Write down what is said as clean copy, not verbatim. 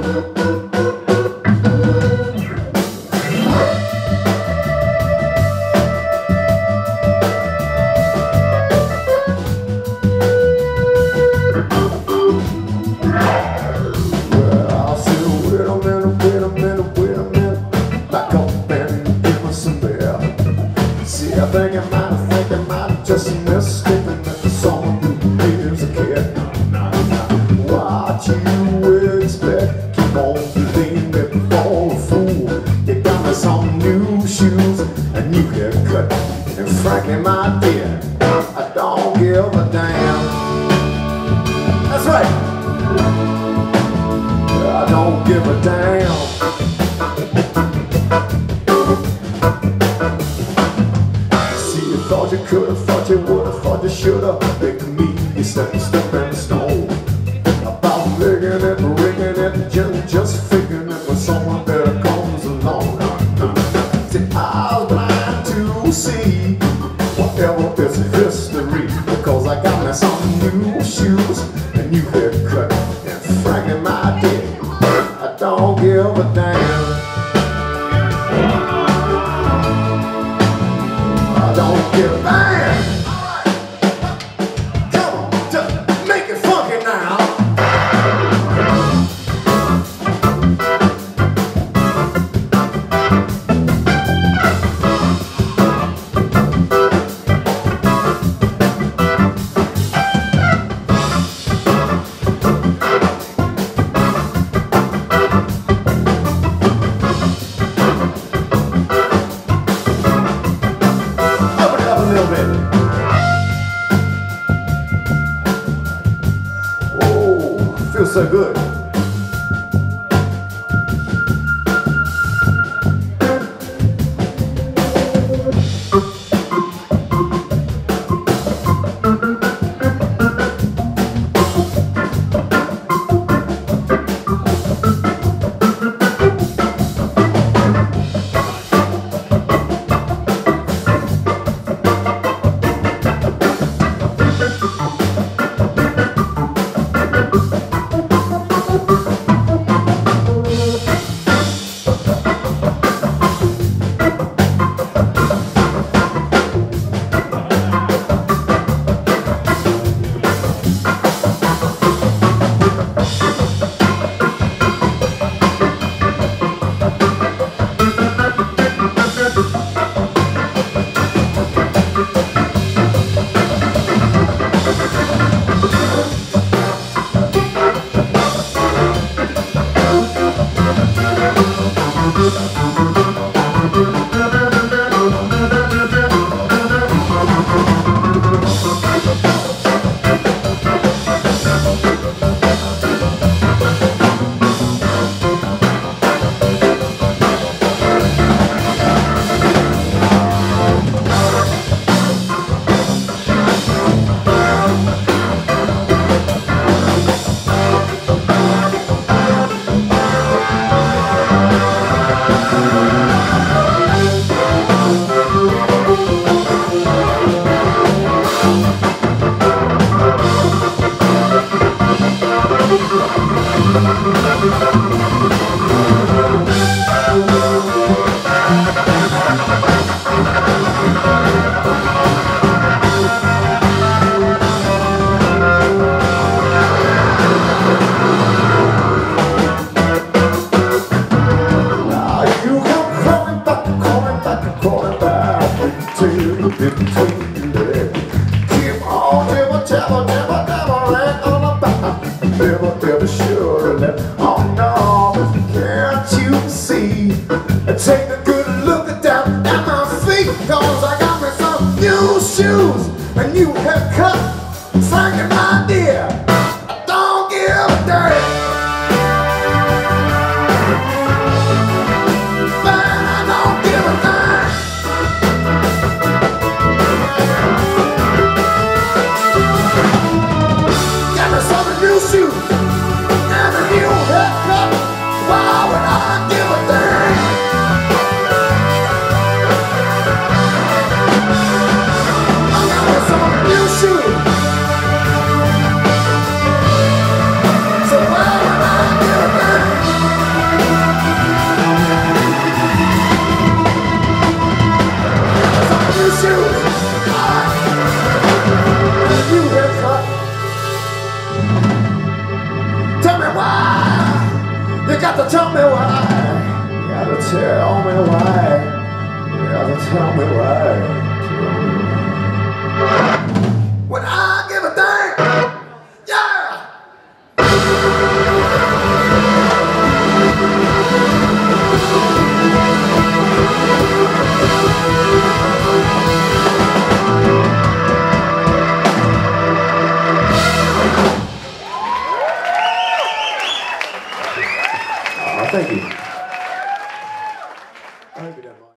I think I might just mistaken that the song you is a kid. What you expect? Keep on believing before a fool. You got me some new shoes, a new haircut, and frankly, my dear, I don't give a damn. That's right. I don't give a damn. Thought you could've, thought you would've, thought you should've. Make me you step in the stone. About licking it, ringing it, just figuring it when someone better comes along. See, I was blind to see whatever is history, because I got me some new shoes, a new haircut, and frankly, my dear, I don't give a damn. Don't give a damn. Come on, just make it funky now. Oh, feels so good. Keep on, never, all about. Never should let. Oh no, can't you see? Take a good look down at my feet, cause I got me some new shoes, a new haircut, frankly, my dear, I don't give a damn. Shoes and a new haircut. Why would I give a damn? I got some new shoes to tell me why. You gotta tell me why. You gotta tell me why.